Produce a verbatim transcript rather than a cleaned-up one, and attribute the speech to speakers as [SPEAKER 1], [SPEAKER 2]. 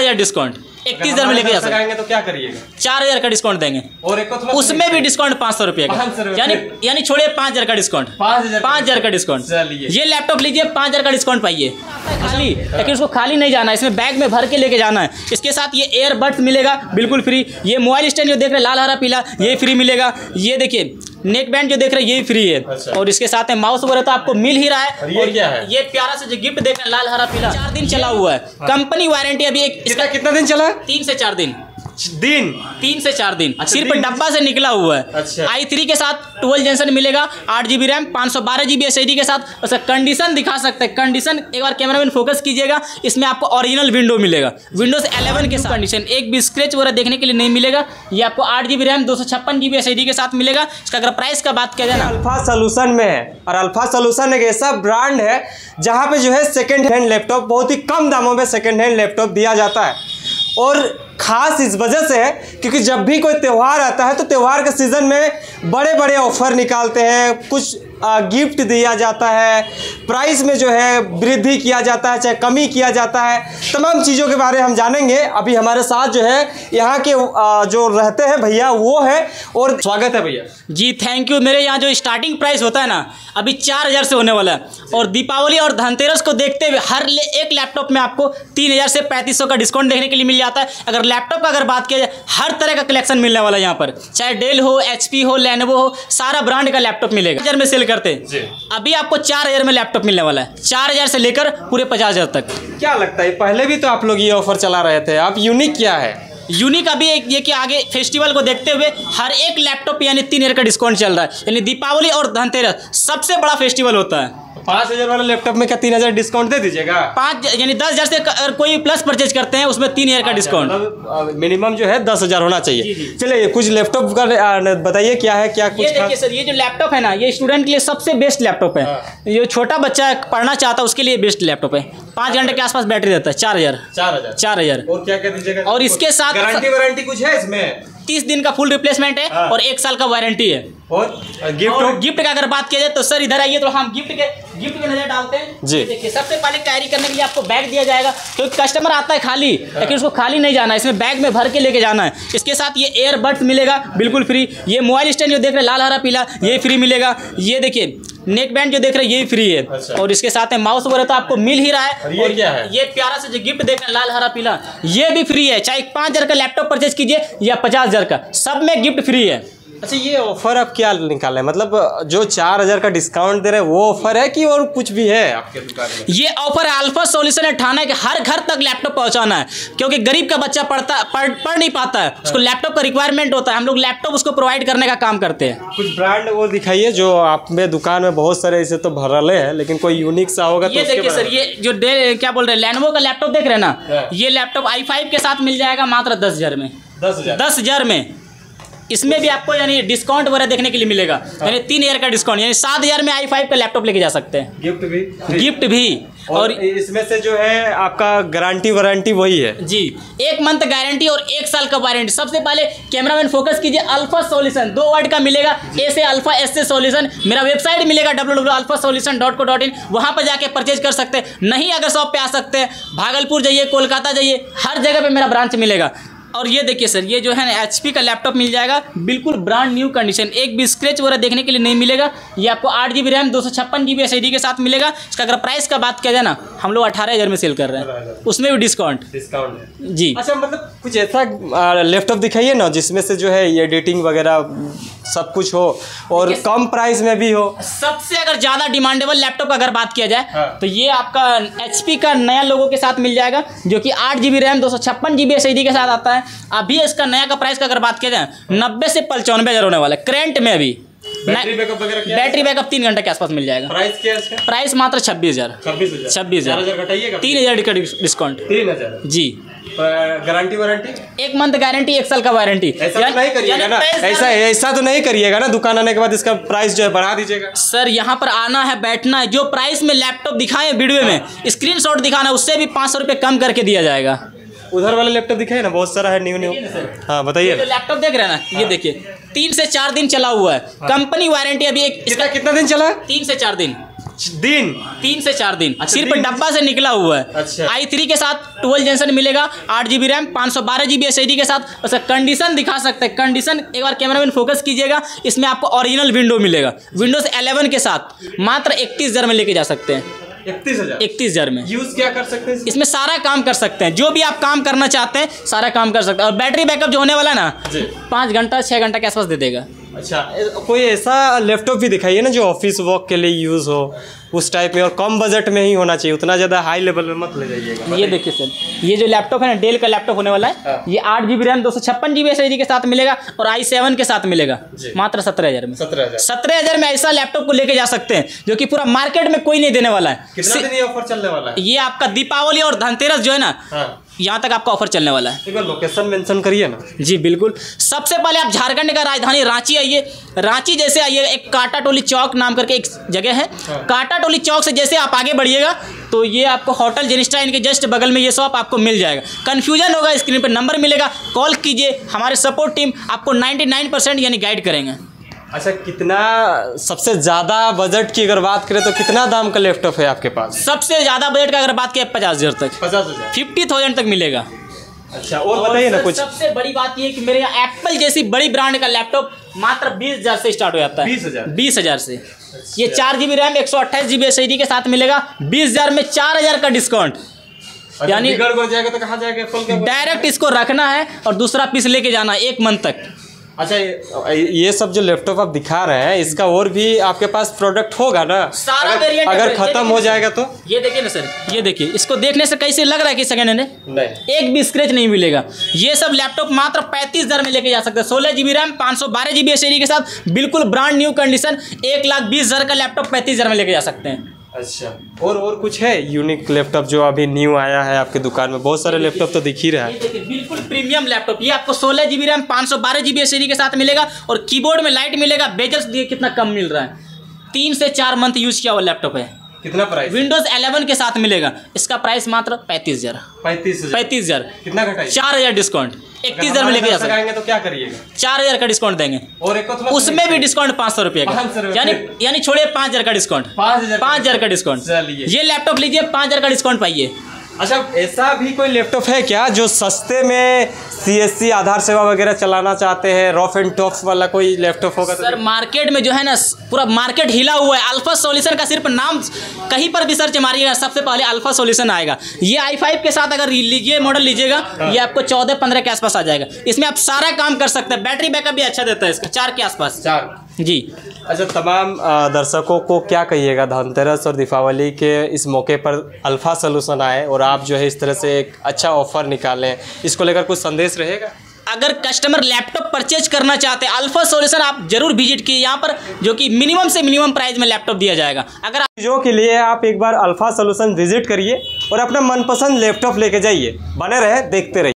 [SPEAKER 1] हजार डिस्काउंट, इकतीस हजार में लेके जा सकते हैं।
[SPEAKER 2] तो क्या करिएगा?
[SPEAKER 1] चार हजार का डिस्काउंट देंगे
[SPEAKER 2] और एक
[SPEAKER 1] उसमें भी डिस्काउंट पाँच सौ रुपये का, यानी यानी छोड़िए पाँच हजार का डिस्काउंट, पाँच हजार पाँच हजार का डिस्काउंट। ये लैपटॉप लीजिए, पाँच हजार का डिस्काउंट पाइए खाली, लेकिन उसको खाली नहीं जाना है, इसमें बैग में भर के लेके जाना है। इसके साथ ये एयरबड्स मिलेगा बिल्कुल फ्री। ये मोबाइल स्टैंड जो देख रहे हैं लाल हरा पीला, ये फ्री मिलेगा। ये देखिए नेक बैंड जो देख रहे हैं ये फ्री है। अच्छा। और इसके साथ में माउस वगैरह तो आपको मिल ही रहा है।
[SPEAKER 2] और ये क्या है?
[SPEAKER 1] ये प्यारा सा जो गिफ्ट देख रहे हैं लाल हरा पीला, चार दिन चला हुआ है। कंपनी वारंटी अभी एक
[SPEAKER 2] इसका कितना दिन चला?
[SPEAKER 1] तीन से चार दिन
[SPEAKER 2] दिन
[SPEAKER 1] तीन से चार दिन
[SPEAKER 2] अच्छा,
[SPEAKER 1] सिर्फ डब्बा से निकला हुआ है।
[SPEAKER 2] अच्छा।
[SPEAKER 1] आई थ्री के साथ ट्वेल्व जेंसन मिलेगा, आठ जीबी रैम, पाँच सौ बारह जीबी एस एस डी के साथ। उसका कंडीशन दिखा सकते हैं, कंडीशन एक बार कैमरामैन फोकस कीजिएगा। इसमें आपको ओरिजिनल विंडो मिलेगा, विंडोज इलेवन के साथ कंडीशन, एक भी स्क्रैच वगैरह देखने के लिए नहीं मिलेगा। ये आपको आठ जीबी रैम, दो सौ छप्पन जीबी एस एस डी के साथ मिलेगा। इसका अगर प्राइस का बात किया जाए ना,
[SPEAKER 2] अल्फा सॉल्यूशन में है, और अल्फा सॉल्यूशन एक ऐसा ब्रांड है जहाँ पे जो है सेकेंड हैंड लैपटॉप बहुत ही कम दामों में सेकेंड हैंड लैपटॉप दिया जाता है। और खास इस वजह से है क्योंकि जब भी कोई त्यौहार आता है तो त्यौहार के सीज़न में बड़े बड़े ऑफर निकालते हैं, कुछ गिफ्ट दिया जाता है, प्राइस में जो है वृद्धि किया जाता है, चाहे कमी किया जाता है, तमाम चीज़ों के बारे में हम जानेंगे। अभी हमारे साथ जो है यहाँ के जो रहते हैं भैया वो है, और स्वागत है भैया
[SPEAKER 1] जी। Thank you. मेरे यहाँ जो स्टार्टिंग प्राइस होता है ना अभी चार हज़ार से होने वाला है, और दीपावली और धनतेरस को देखते हुए हर एक लैपटॉप में आपको तीन हज़ार से पैंतीस सौ का डिस्काउंट देखने के लिए मिल जाता है। अगर लैपटॉप का अगर बात किया जाए, हर तरह का कलेक्शन मिलने वाला है यहाँ पर, चाहे डेल हो, एचपी हो, लेनोवो हो, सारा ब्रांड का लैपटॉप मिलेगा। हजार में सेल करते हैं, अभी आपको चार हजार में लैपटॉप मिलने वाला है, चार हजार से लेकर पूरे पचास हजार तक।
[SPEAKER 2] क्या लगता है पहले भी तो आप लोग ये ऑफर चला रहे थे, अब यूनिक क्या है?
[SPEAKER 1] यूनिक अभी एक ये कि आगे फेस्टिवल को देखते हुए हर एक लैपटॉप यानी तीन हजार का डिस्काउंट चल रहा है, यानी दीपावली और धनतेरस सबसे बड़ा फेस्टिवल होता है।
[SPEAKER 2] पाँच हजार वाले लैपटॉप में क्या तीन हजार डिस्काउंट दे दीजिएगा?
[SPEAKER 1] पाँच यानी दस हजार से अगर कोई प्लस परचेज करते हैं उसमें तीन हजार का डिस्काउंट,
[SPEAKER 2] मतलब मिनिमम जो है दस हजार होना चाहिए। चलिए कुछ लैपटॉप का बताइए क्या है क्या कुछ?
[SPEAKER 1] ये देखिए सर, ये जो लैपटॉप है ना ये स्टूडेंट के लिए सबसे बेस्ट लैपटॉप है। ये छोटा बच्चा पढ़ना चाहता है उसके लिए बेस्ट लैपटॉप है। पाँच घंटे के आसपास बैटरी देता है, चार हजार
[SPEAKER 2] चार हजार चार हजार और क्या क्या दीजिएगा?
[SPEAKER 1] और इसके साथ
[SPEAKER 2] गारंटी वारंटी कुछ है इसमें?
[SPEAKER 1] तीस दिन का फुल रिप्लेसमेंट है और एक साल का वारंटी है।
[SPEAKER 2] और गिफ्ट
[SPEAKER 1] और गिफ्ट का अगर बात किया जाए तो सर इधर आइए तो हम गिफ्ट के गिफ्ट पे नजर डालते हैं जी। देखिए सबसे पहले कैरी करने के लिए आपको बैग दिया जाएगा, क्योंकि कस्टमर आता है खाली, लेकिन उसको खाली नहीं जाना है, इसमें बैग में भर के लेके जाना है। इसके साथ ये एयरबड्स मिलेगा बिल्कुल फ्री। ये मोबाइल स्टैंड जो देख रहे हैं लाल हरा पीला, ये फ्री मिलेगा। ये देखिए नेक बैंड जो देख रहे हैं ये फ्री है। अच्छा। और इसके साथ में माउस वगैरह तो आपको मिल ही रहा है।
[SPEAKER 2] और ये क्या है?
[SPEAKER 1] ये प्यारा सा जो गिफ्ट देख रहे हैं लाल हरा पीला, ये भी फ्री है। चाहे पाँच हजार का लैपटॉप परचेज कीजिए या पचास हजार का, सब में गिफ्ट फ्री है।
[SPEAKER 2] अच्छा ये ऑफर आप क्या निकाले हैं? मतलब जो चार हजार का डिस्काउंट दे रहे हैं वो ऑफर है कि और कुछ भी है आपके दुकान में? ये
[SPEAKER 1] ऑफर है अल्फा सॉल्यूशन है, ठाना है कि हर घर तक लैपटॉप पहुंचाना है, क्योंकि गरीब का बच्चा पढ़ता पढ़ पढ़ नहीं पाता है, उसको लैपटॉप का रिक्वायरमेंट होता है। हम लोग लैपटॉप उसको प्रोवाइड करने का काम करते हैं।
[SPEAKER 2] कुछ ब्रांड वो दिखाइए जो आप में दुकान में बहुत सारे ऐसे तो भरले हैं, लेकिन कोई यूनिक सा होगा तो
[SPEAKER 1] ये देखिए सर, ये जो डे क्या बोल रहे हैं लेनोवो का लैपटॉप देख रहे हैं ना, ये लैपटॉप आई फाइव के साथ मिल जाएगा मात्र दस हजार में। दस हजार दस हजार में इसमें भी आपको यानी डिस्काउंट वगैरह देखने के लिए मिलेगा। हाँ। यानी तीन हजार का डिस्काउंट, यानी सात हजार में आई फाइव का लैपटॉप लेके जा सकते हैं।
[SPEAKER 2] गिफ्ट भी
[SPEAKER 1] गिफ्ट भी
[SPEAKER 2] और, और इसमें से जो है आपका गारंटी वारंटी वही है
[SPEAKER 1] जी, एक मंथ गारंटी और एक साल का वारंटी। सबसे पहले कैमरामैन फोकस कीजिए, अल्फा सॉल्यूशन दो वर्ड का मिलेगा, ए से अल्फा, एस से सॉल्यूशन। मेरा वेबसाइट मिलेगा W W W dot alpha solution dot co dot in, वहाँ पर जाके परचेज कर सकते हैं। नहीं अगर शॉप पे आ सकते हैं, भागलपुर जाइए, कोलकाता जाइए, हर जगह पे मेरा ब्रांच मिलेगा। और ये देखिए सर, ये जो है ना एचपी का लैपटॉप मिल जाएगा बिल्कुल ब्रांड न्यू कंडीशन, एक भी स्क्रैच वगैरह देखने के लिए नहीं मिलेगा। ये आपको आठ जी बी रैम, दो सौ छप्पन G B S S D के साथ मिलेगा। इसका अगर प्राइस का बात किया जाए ना, हम लोग अठारह हज़ार में सेल कर रहे हैं, उसमें भी डिस्काउंट
[SPEAKER 2] डिस्काउंट
[SPEAKER 1] जी।
[SPEAKER 2] अच्छा मतलब कुछ ऐसा लैपटॉप दिखाइए ना जिसमें से जो है एडिटिंग वगैरह सब कुछ हो और कम प्राइस में भी हो।
[SPEAKER 1] सबसे अगर ज़्यादा डिमांडेबल लैपटॉप का अगर बात किया जाए हाँ। तो ये आपका एचपी का नया लोगो के साथ मिल जाएगा, जो कि आठ जी बी रैम, दो सौ छप्पन G B S S D के साथ आता है। अभी इसका नया का प्राइस का अगर बात किया जाए नब्बे से पंचानवे हज़ार होने वाला है करेंट में। अभी
[SPEAKER 2] बैटरी बैकअप वगैरह क्या?
[SPEAKER 1] बैटरी बैकअप तीन घंटे के आसपास मिल जाएगा।
[SPEAKER 2] प्राइस क्या है इसका?
[SPEAKER 1] प्राइस मात्र छब्बीस हजार
[SPEAKER 2] छब्बीस हजार
[SPEAKER 1] छब्बीस हजार तीन हजार का डिस्काउंट।
[SPEAKER 2] तीन हजार
[SPEAKER 1] जी।
[SPEAKER 2] Guarantee warranty?
[SPEAKER 1] एक मंथ गारंटी, एक साल का वारंटी।
[SPEAKER 2] ऐसा तो नहीं करिएगा ना, ऐसा ऐसा तो नहीं करिएगा ना, दुकान आने के बाद इसका प्राइस जो है बढ़ा दीजिएगा।
[SPEAKER 1] सर यहाँ पर आना है, बैठना है, जो प्राइस में लैपटॉप दिखाए वीडियो में स्क्रीनशॉट दिखाना है, उससे भी पाँच सौ रुपये कम करके दिया जाएगा।
[SPEAKER 2] उधर वाला लैपटॉप दिखाए ना, बहुत सारा है न्यू न्यू। हाँ बताइए।
[SPEAKER 1] जो लैपटॉप देख रहे हैं ना, ये देखिए तीन से चार दिन चला हुआ है, कंपनी वारंटी अभी एक
[SPEAKER 2] इसका कितना दिन चला?
[SPEAKER 1] तीन से चार दिन
[SPEAKER 2] दिन
[SPEAKER 1] तीन से चार दिन
[SPEAKER 2] अच्छा,
[SPEAKER 1] सिर्फ
[SPEAKER 2] दिन-
[SPEAKER 1] डब्बा से निकला हुआ है।
[SPEAKER 2] अच्छा।
[SPEAKER 1] आई थ्री के साथ ट्वेल्व जेनसन मिलेगा, आठ जी बी रैम, पाँच सौ बारह G B S I D के साथ। उसका कंडीशन दिखा सकते हैं, कंडीशन एक बार कैमरामैन फोकस कीजिएगा। इसमें आपको ओरिजिनल विंडो मिलेगा, विंडोज इलेवन के साथ मात्र इकतीस हज़ार में लेके जा सकते हैं।
[SPEAKER 2] इकतीस हजार
[SPEAKER 1] इकतीस हज़ार में
[SPEAKER 2] यूज क्या कर सकते हैं?
[SPEAKER 1] इसमें सारा काम कर सकते हैं, जो भी आप काम करना चाहते हैं सारा काम कर सकते हैं। और बैटरी बैकअप जो होने वाला है ना,
[SPEAKER 2] जी।
[SPEAKER 1] पाँच घंटा छः घंटा के आसपास दे देगा।
[SPEAKER 2] अच्छा, कोई ऐसा लैपटॉप भी दिखाइए ना जो ऑफिस वर्क के लिए यूज़ हो, उस टाइप में, और कम बजट में ही होना चाहिए, उतना ज़्यादा हाई लेवल में मत ले जाइएगा।
[SPEAKER 1] ये देखिए सर, ये जो लैपटॉप है ना, डेल का लैपटॉप होने वाला है।
[SPEAKER 2] हाँ।
[SPEAKER 1] ये आठ जी बी रैम, दो सौ छप्पन G B S I D के साथ मिलेगा और आई सेवन के साथ मिलेगा,
[SPEAKER 2] जी।
[SPEAKER 1] मात्र सत्रह हज़ार में।
[SPEAKER 2] सत्रह हजार
[SPEAKER 1] सत्रह हज़ार में ऐसा लैपटॉप को लेके जा सकते हैं जो कि पूरा मार्केट में कोई नहीं देने वाला है।
[SPEAKER 2] कितना दिन ये ऑफर चलने वाला है?
[SPEAKER 1] ये आपका दीपावली और धनतेरस जो है ना,
[SPEAKER 2] हाँ,
[SPEAKER 1] यहाँ तक आपका ऑफर चलने वाला है।
[SPEAKER 2] एक बार लोकेशन मेंशन करिए ना।
[SPEAKER 1] जी बिल्कुल। सबसे पहले आप झारखंड का राजधानी रांची आइए। रांची जैसे आइए, एक काटा टोली चौक नाम करके एक जगह है।
[SPEAKER 2] हाँ।
[SPEAKER 1] काटा टोली चौक से जैसे आप आगे बढ़िएगा तो ये आपको होटल जेनिस्टा इनके जस्ट बगल में ये शॉप आपको मिल जाएगा। कन्फ्यूजन होगा, स्क्रीन पर नंबर मिलेगा, कॉल कीजिए, हमारे सपोर्ट टीम आपको निन्यानवे परसेंट यानी गाइड करेंगे।
[SPEAKER 2] अच्छा, कितना सबसे ज़्यादा बजट की अगर बात करें तो कितना दाम का लैपटॉप है आपके पास?
[SPEAKER 1] सबसे ज़्यादा बजट का अगर बात करें पचास हज़ार तक,
[SPEAKER 2] पचास हजार
[SPEAKER 1] फिफ्टी थाउजेंड तक मिलेगा।
[SPEAKER 2] अच्छा, और बताइए ना
[SPEAKER 1] सर,
[SPEAKER 2] कुछ।
[SPEAKER 1] सबसे बड़ी बात ये है कि मेरे यहाँ एप्पल जैसी बड़ी ब्रांड का लैपटॉप मात्र बीस हज़ार से स्टार्ट हो जाता है।
[SPEAKER 2] बीस हजार
[SPEAKER 1] बीस हज़ार से ये चार जी बी रैम, एक सौ अट्ठाईस G B S I D के साथ मिलेगा। बीस हज़ार में चार हज़ार का डिस्काउंट, यानी
[SPEAKER 2] बिगड़ गड़ जाएगा तो कहाँ जाएगा एप्पल के?
[SPEAKER 1] डायरेक्ट इसको रखना है और दूसरा पीस लेके जाना है एक मंथ तक।
[SPEAKER 2] अच्छा, ये ये सब जो लैपटॉप आप दिखा रहे हैं, इसका और भी आपके पास प्रोडक्ट होगा ना?
[SPEAKER 1] सारा
[SPEAKER 2] अगर,
[SPEAKER 1] वेरिएंट
[SPEAKER 2] अगर खत्म हो जाएगा तो?
[SPEAKER 1] ये देखिए ना सर, ये देखिए, इसको देखने से कैसे लग रहा है कि सेकंड हैंड है?
[SPEAKER 2] नहीं,
[SPEAKER 1] एक भी स्क्रैच नहीं मिलेगा। ये सब लैपटॉप मात्र पैंतीस हज़ार में लेके जा सकते हैं। सोलह जी बी रैम, पाँच सौ बारह G B S I D के साथ बिल्कुल ब्रांड न्यू कंडीशन, एक लाख बीस हज़ार का लैपटॉप पैंतीस हज़ार में लेके जा सकते हैं।
[SPEAKER 2] अच्छा, और और कुछ है यूनिक लैपटॉप जो अभी न्यू आया है आपकी दुकान में? बहुत सारे लैपटॉप तो दिख ही रहा है।
[SPEAKER 1] ये देखिए, बिल्कुल प्रीमियम लैपटॉप, ये आपको सोलह जी बी रैम, पाँच सौ बारह G B S I D के साथ मिलेगा और कीबोर्ड में लाइट मिलेगा। बेजल्स देखिए कितना कम मिल रहा है। तीन से चार मंथ यूज किया हुआ लैपटॉप है।
[SPEAKER 2] कितना प्राइस?
[SPEAKER 1] विंडोज इलेवन के साथ मिलेगा। इसका प्राइस मात्र पैंतीस हज़ार।
[SPEAKER 2] पैंतीस हजार
[SPEAKER 1] पैंतीस हज़ार,
[SPEAKER 2] कितना घटाइए?
[SPEAKER 1] चार हज़ार डिस्काउंट, इकतीस हज़ार में लेके जा सकते हैं।
[SPEAKER 2] तो क्या करिएगा?
[SPEAKER 1] चार हज़ार का डिस्काउंट देंगे,
[SPEAKER 2] और एक को
[SPEAKER 1] उसमें भी डिस्काउंट पाँच सौ रुपये का,
[SPEAKER 2] पाँच सौ रुपये।
[SPEAKER 1] यानी यानी छोड़िए पाँच हज़ार का डिस्काउंट,
[SPEAKER 2] पाँच हजार
[SPEAKER 1] पाँच हज़ार का डिस्काउंट।
[SPEAKER 2] चलिए।
[SPEAKER 1] ये लैपटॉप लीजिए, पाँच हज़ार का डिस्काउंट पाइए।
[SPEAKER 2] अच्छा, ऐसा भी कोई लैपटॉप है क्या जो सस्ते में सी एस सी आधार सेवा वगैरह चलाना चाहते हैं? रॉफ एंड टॉप वाला कोई लैपटॉप होगा तो?
[SPEAKER 1] सर, मार्केट में जो है ना, पूरा मार्केट हिला हुआ है। अल्फा सॉल्यूशन का सिर्फ नाम कहीं पर भी सर्च मारिएगा, सबसे पहले अल्फा सॉल्यूशन आएगा। ये आई फाइव के साथ अगर लीजिए मॉडल लीजिएगा, ये आपको चौदह पंद्रह के आसपास आ जाएगा। इसमें आप सारा काम कर सकते हैं। बैटरी बैकअप भी अच्छा देता है इसका, चार के आसपास।
[SPEAKER 2] चार
[SPEAKER 1] जी।
[SPEAKER 2] अच्छा, तमाम अ, दर्शकों को क्या कहिएगा? धनतेरस और दीपावली के इस मौके पर अल्फा सॉल्यूशन आए और आप जो है इस तरह से एक अच्छा ऑफर निकालें, इसको लेकर कुछ संदेश रहेगा?
[SPEAKER 1] अगर कस्टमर लैपटॉप परचेज करना चाहते हैं, अल्फा सॉल्यूशन आप जरूर विजिट कीजिए यहाँ पर, जो कि मिनिमम से मिनिमम प्राइस में लैपटॉप दिया जाएगा। अगर आप
[SPEAKER 2] चीज़ों के लिए आप एक बार अल्फा सॉल्यूशन विजिट करिए और अपना मनपसंद लैपटॉप लेके जाइए। बने रहे, देखते रहिए।